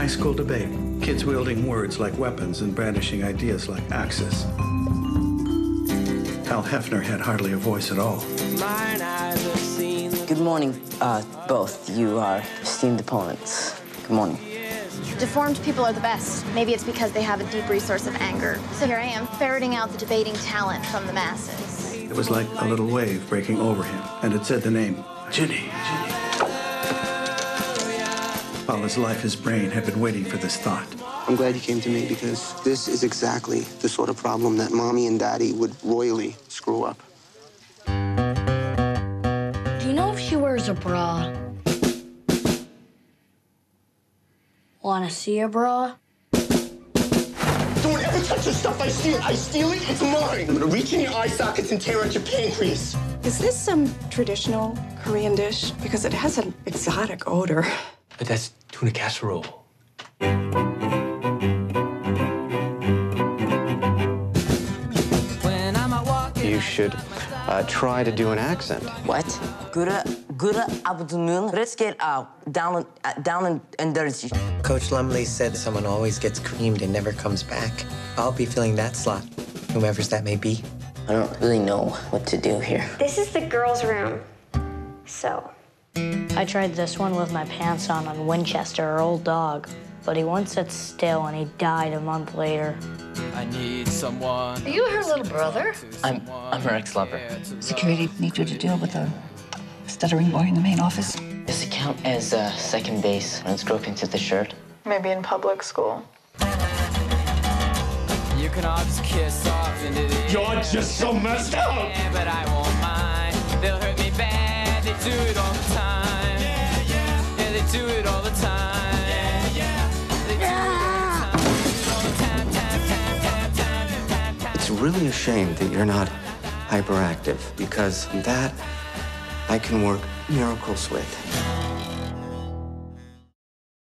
school debate. Kids wielding words like weapons and brandishing ideas like axes. Hal Hefner had hardly a voice at all. Good morning, both. You are esteemed opponents. Good morning. Deformed people are the best. Maybe it's because they have a deep resource of anger. So here I am, ferreting out the debating talent from the masses. It was like a little wave breaking over him, and it said the name, Ginny. All his life, his brain had been waiting for this thought. I'm glad you came to me because this is exactly the sort of problem that Mommy and Daddy would royally screw up. Do you know if she wears a bra? Wanna see a bra? Don't ever touch the stuff I steal. I steal it, it's mine. I'm gonna reach in your eye sockets and tear out your pancreas. Is this some traditional Korean dish? Because it has an exotic odor. But that's tuna casserole. You should try to do an accent. What? Good afternoon. Let's get down and dirty. Coach Lumley said someone always gets creamed and never comes back. I'll be filling that slot, whomever's that may be. I don't really know what to do here. This is the girls' room. So. I tried this one with my pants on Winchester, our old dog. But he wouldn't sit still, and he died a month later. I need someone. Are you her little brother? I'm her ex-lover. Security need you to deal with a stuttering boy in the main office. Does it count as second base when it's groping through the shirt? Maybe in public school. You can all just kiss off into the air. You're just so messed up. Yeah, but I won't mind. They'll hurt me bad. They do it all the time. Yeah, they do it all the time. It's really a shame that you're not hyperactive, because that I can work miracles with.